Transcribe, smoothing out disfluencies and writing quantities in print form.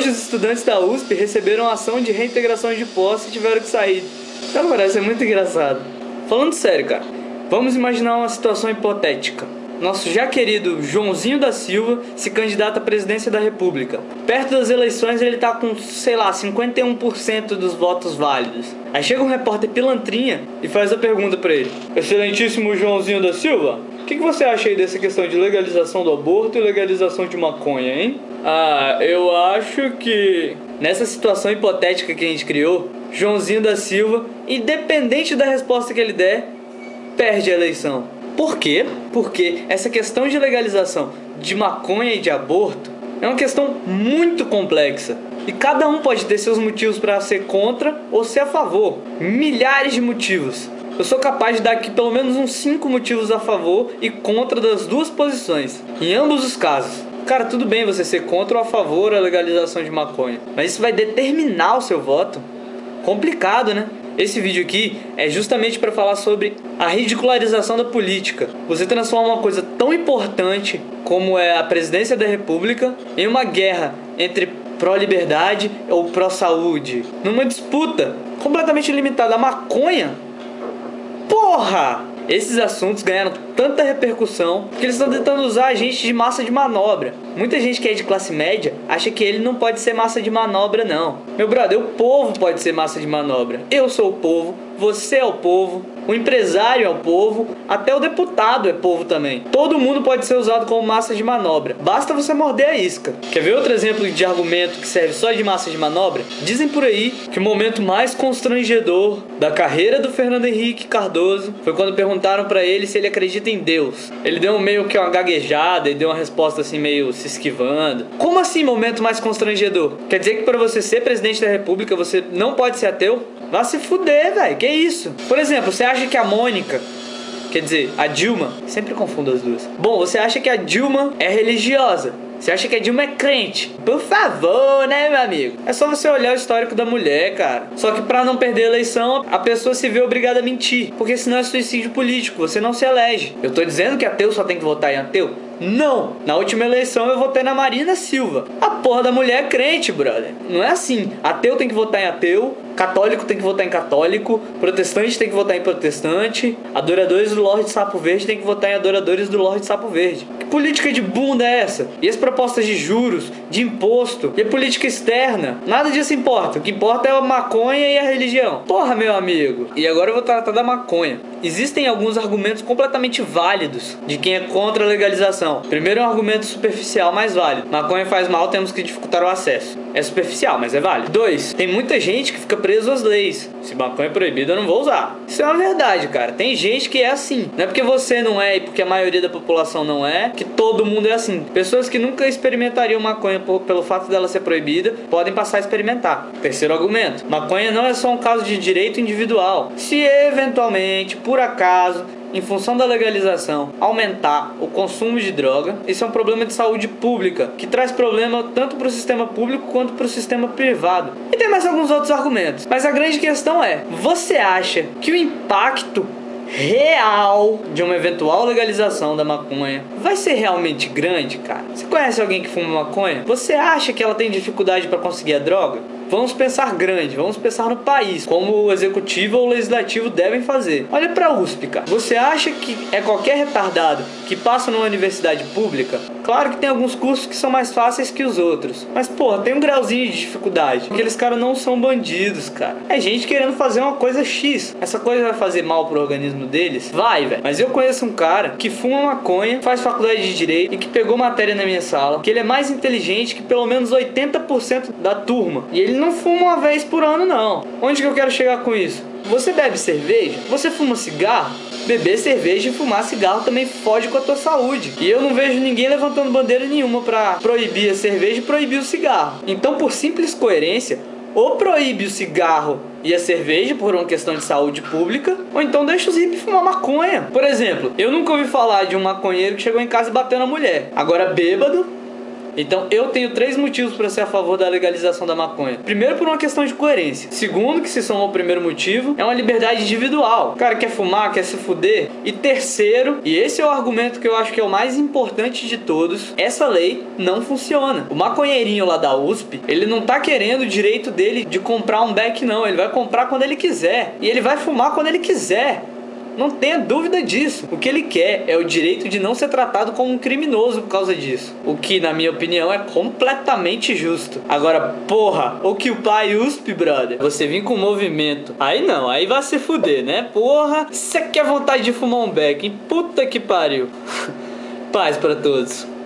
Hoje os estudantes da USP receberam ação de reintegração de posse e tiveram que sair. Cara, parece ser muito engraçado. Falando sério, cara, vamos imaginar uma situação hipotética. Nosso já querido Joãozinho da Silva se candidata à presidência da República. Perto das eleições ele tá com, sei lá, 51% dos votos válidos. Aí chega um repórter pilantrinha e faz a pergunta pra ele: Excelentíssimo Joãozinho da Silva, o que você acha aí dessa questão de legalização do aborto e legalização de maconha, hein? Eu acho que nessa situação hipotética que a gente criou, Joãozinho da Silva, independente da resposta que ele der, perde a eleição. Por quê? Porque essa questão de legalização de maconha e de aborto é uma questão muito complexa. E cada um pode ter seus motivos para ser contra ou ser a favor. Milhares de motivos. Eu sou capaz de dar aqui pelo menos uns 5 motivos a favor e contra das duas posições. Em ambos os casos. Cara, tudo bem você ser contra ou a favor da legalização de maconha, mas isso vai determinar o seu voto? Complicado, né? Esse vídeo aqui é justamente para falar sobre a ridicularização da política. Você transforma uma coisa tão importante como é a presidência da República em uma guerra entre pró-liberdade ou pró-saúde, numa disputa completamente limitada à maconha. Porra! Esses assuntos ganharam tanta repercussão porque eles estão tentando usar a gente de massa de manobra. Muita gente que é de classe média acha que ele não pode ser massa de manobra, não. Meu brother, o povo pode ser massa de manobra. Eu sou o povo, você é o povo, o empresário é o povo, até o deputado é povo também. Todo mundo pode ser usado como massa de manobra. Basta você morder a isca. Quer ver outro exemplo de argumento que serve só de massa de manobra? Dizem por aí que o momento mais constrangedor da carreira do Fernando Henrique Cardoso foi quando perguntaram pra ele se ele acredita em Deus. Ele deu meio que uma gaguejada e deu uma resposta assim meio se esquivando. Como assim momento mais constrangedor? Quer dizer que pra você ser presidente da República você não pode ser ateu? Vá se fuder, velho. Que isso? Por exemplo, você acha que a Mônica, quer dizer, a Dilma, sempre confundo as duas. Bom, você acha que a Dilma é religiosa? Você acha que a Dilma é crente? Por favor, né, meu amigo? É só você olhar o histórico da mulher, cara. Só que pra não perder a eleição, a pessoa se vê obrigada a mentir. Porque senão é suicídio político, você não se elege. Eu tô dizendo que ateu só tem que votar em ateu? Não! Na última eleição eu votei na Marina Silva. A porra da mulher é crente, brother. Não é assim. Ateu tem que votar em ateu, católico tem que votar em católico, protestante tem que votar em protestante, adoradores do Lorde Sapo Verde tem que votar em adoradores do Lorde Sapo Verde. Que política de bunda é essa? E as propostas de juros, de imposto, e a política externa? Nada disso importa. O que importa é a maconha e a religião. Porra, meu amigo. E agora eu vou tratar da maconha. Existem alguns argumentos completamente válidos de quem é contra a legalização. Primeiro é um argumento superficial, mais válido. Maconha faz mal, temos que dificultar o acesso. É superficial, mas é válido. 2. Tem muita gente que fica preso às leis. Se maconha é proibida, eu não vou usar. Isso é uma verdade, cara. Tem gente que é assim. Não é porque você não é e porque a maioria da população não é, que todo mundo é assim. Pessoas que nunca experimentariam maconha pelo fato dela ser proibida, podem passar a experimentar. Terceiro argumento. Maconha não é só um caso de direito individual. Se eventualmente, por acaso, em função da legalização, aumentar o consumo de droga, isso é um problema de saúde pública, que traz problema tanto para o sistema público quanto para o sistema privado. E tem mais alguns outros argumentos. Mas a grande questão é, você acha que o impacto real de uma eventual legalização da maconha vai ser realmente grande, cara? Você conhece alguém que fuma maconha? Você acha que ela tem dificuldade para conseguir a droga? Vamos pensar grande, vamos pensar no país, como o executivo ou o legislativo devem fazer. Olha pra USP, cara. Você acha que é qualquer retardado que passa numa universidade pública? Claro que tem alguns cursos que são mais fáceis que os outros, mas, porra, tem um grauzinho de dificuldade. Aqueles caras não são bandidos, cara. É gente querendo fazer uma coisa X. Essa coisa vai fazer mal pro organismo deles? Vai, velho. Mas eu conheço um cara que fuma maconha, faz faculdade de Direito e que pegou matéria na minha sala, que ele é mais inteligente que pelo menos 80% da turma. E ele não fuma uma vez por ano, não. Onde que eu quero chegar com isso? Você bebe cerveja? Você fuma cigarro? Beber cerveja e fumar cigarro também fode com a tua saúde. E eu não vejo ninguém levantando bandeira nenhuma pra proibir a cerveja e proibir o cigarro. Então, por simples coerência, ou proíbe o cigarro e a cerveja por uma questão de saúde pública, ou então deixa os hippies fumar maconha. Por exemplo, eu nunca ouvi falar de um maconheiro que chegou em casa e bateu na mulher. Agora, bêbado, Então eu tenho 3 motivos para ser a favor da legalização da maconha. Primeiro, por uma questão de coerência. Segundo, que se soma ao primeiro motivo, é uma liberdade individual. O cara quer fumar, quer se fuder. E terceiro, e esse é o argumento que eu acho que é o mais importante de todos, essa lei não funciona. O maconheirinho lá da USP, ele não tá querendo o direito dele de comprar um beck, não. Ele vai comprar quando ele quiser. E ele vai fumar quando ele quiser. Não tenha dúvida disso. O que ele quer é o direito de não ser tratado como um criminoso por causa disso. O que, na minha opinião, é completamente justo. Agora, porra, Occupy USP, brother. Você vir com um movimento. Aí não, aí vai se fuder, né? Porra, você quer vontade de fumar um beck, hein? Puta que pariu. Paz pra todos.